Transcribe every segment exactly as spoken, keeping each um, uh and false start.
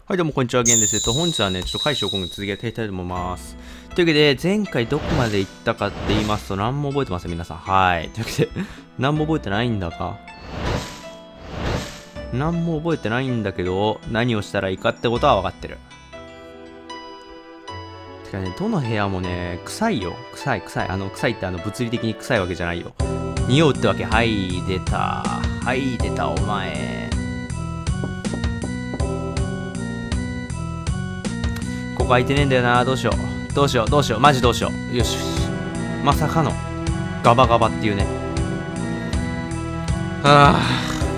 はい、どうもこんにちは、ゲンです。えっと、本日はね、ちょっと回収を今後続けていきたいと思います。というわけで、前回どこまで行ったかって言いますと、何も覚えてません、皆さん。はい。というわけで、何も覚えてないんだか。何も覚えてないんだけど、何をしたらいいかってことは分かってる。てかね、どの部屋もね、臭いよ。臭い、臭い。あの、臭いってあの、物理的に臭いわけじゃないよ。匂うってわけ。はい、出た。はい、出た、お前。ここ空いてねえんだよな。どうしよう。どうしよう。どうしよう。マジどうしよう。よし。まさかの、ガバガバっていうね。はあ。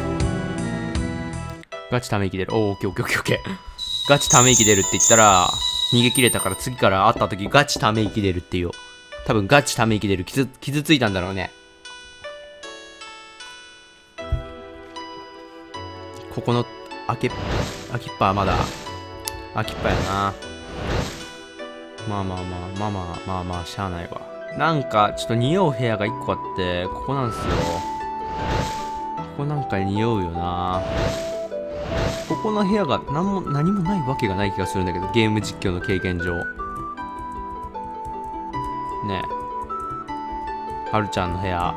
ガチため息出る。おー、オッケーオッケーオッケーオッケー。ガチため息出るって言ったら、逃げ切れたから次から会った時ガチため息出るっていう。多分ガチため息出る。傷、傷ついたんだろうね。ここの、開け、開きっぱはまだ、開きっぱやな。まあまあまあ、まあまあまあまあ、しゃあないわ。なんか、ちょっと匂う部屋がいっこあって、ここなんすよ。ここなんか匂うよな。ここの部屋が何も、何もないわけがない気がするんだけど、ゲーム実況の経験上。ねえ。はるちゃんの部屋。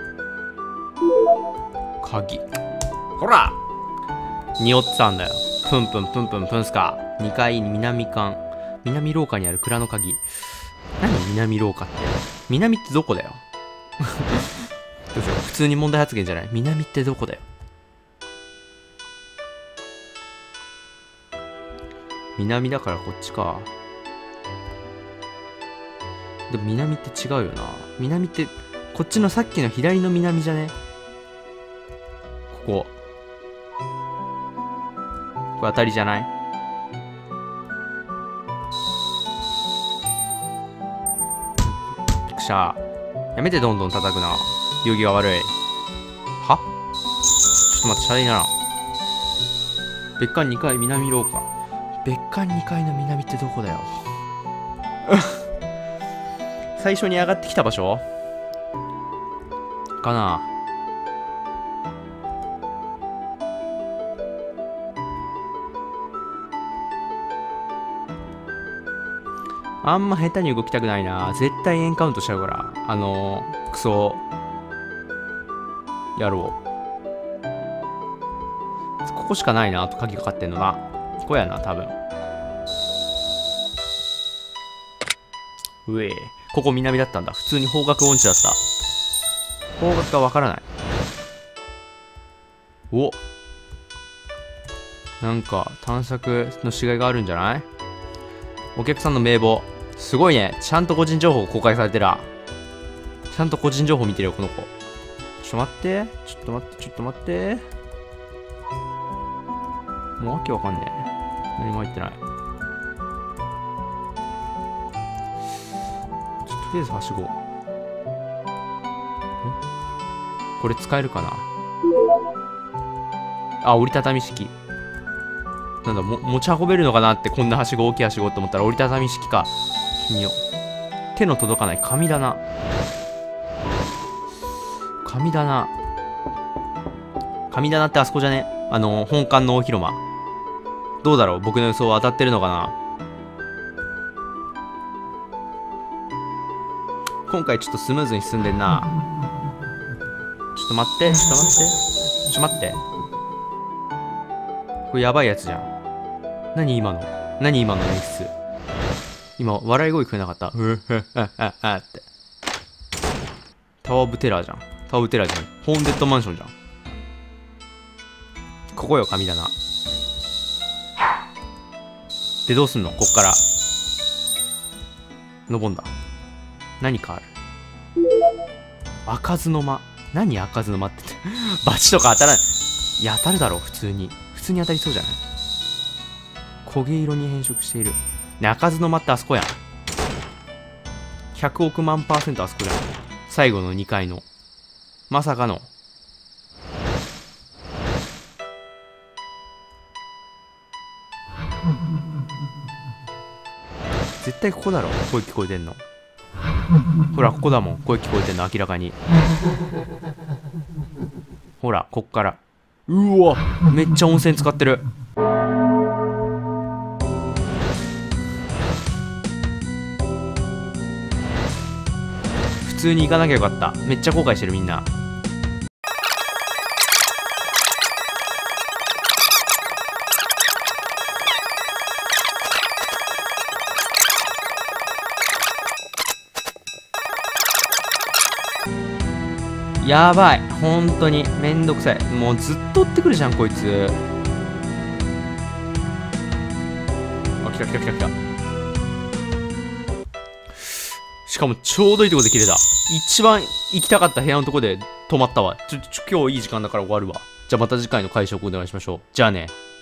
鍵。ほら匂ってたんだよ。プンプンプンプンプンスカ。にかいに南館。南廊下にある蔵の鍵。何南廊下って。南ってどこだよどうしよう。普通に問題発言じゃない。南ってどこだよ。南だからこっちか。でも南って違うよな。南って、こっちのさっきの左の南じゃね。ここ。これ当たりじゃない？しゃやめてどんどん叩くな。遊戯が悪い。は？ちょっと待って、シャレにならん。別館にかい南廊下。別館にかいの南ってどこだよ最初に上がってきた場所かな。あんま下手に動きたくないな。絶対エンカウントしちゃうから。あのー、クソ野郎。ここしかないな。あと鍵かかってんのな。ここやな、多分。うえ。ここ南だったんだ。普通に方角音痴だった。方角がわからない。お。なんか探索のしがいがあるんじゃない？お客さんの名簿。すごいね。ちゃんと個人情報公開されてる。ちゃんと個人情報見てるよ、この子。ちょっと待って。ちょっと待って、ちょっと待って。もうわけわかんねえ。何も入ってない。ちょっととりあえずはしご。ん？これ使えるかな？あ、折りたたみ式。なんだ、も、持ち運べるのかなって、こんなはしご、大きいはしごって思ったら折りたたみ式か。見よう。手の届かない神棚。神棚。神棚ってあそこじゃね？あの、本館の大広間。どうだろう？僕の予想は当たってるのかな？今回ちょっとスムーズに進んでんな。ちょっと待って、ちょっと待って。ちょっと待って。これやばいやつじゃん。何今の？何今の演出？今、笑い声聞こえなかった。ふふふふって。タワーオブテラーじゃん。タワーオブテラーじゃん。ホーンデッドマンションじゃん。ここよ、神棚。で、どうすんの？こっから。登んだ。何かある。開かずの間。何開かずの間って言って。バチとか当たらない。いや、当たるだろう、普通に。普通に当たりそうじゃない？焦げ色に変色している。ね、開かずの間ってあそこやん。ひゃくおく万パーセントあそこじゃん。最後のにかいの。まさかの。絶対ここだろ。声聞こえてんの。ほら、ここだもん。声聞こえてんの、明らかに。ほら、こっから。うわ、めっちゃ温泉使ってる。 通に行かなきゃよかった。めっちゃ後悔してるみんな。やばい。本当に。めんどくさい。もうずっと追ってくるじゃん、こいつ。あ、来た来た来た来た。しかもちょうどいいとこで切れた。一番行きたかった部屋のとこで止まったわ。ちょ、ちょ、今日いい時間だから終わるわ。じゃあまた次回の会食お願いしましょう。じゃあね。